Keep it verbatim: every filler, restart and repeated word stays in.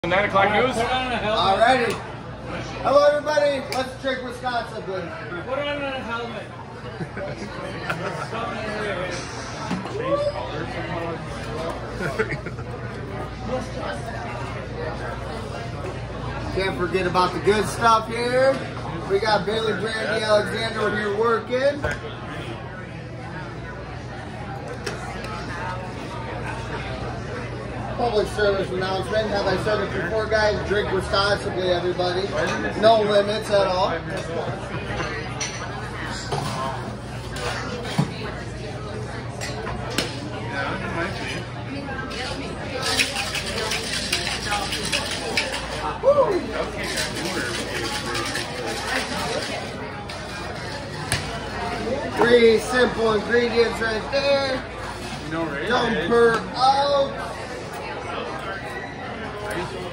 Nine o'clock news. Alrighty. Hello, everybody. Let's drink Wisconsinbly. Put on a helmet. Can't forget about the good stuff here. We got Bailey Brandy Alexander here working. Public service announcement. Have I said it before, guys? Drink responsibly, everybody. No limits at all. Three simple ingredients right there. Jumper out.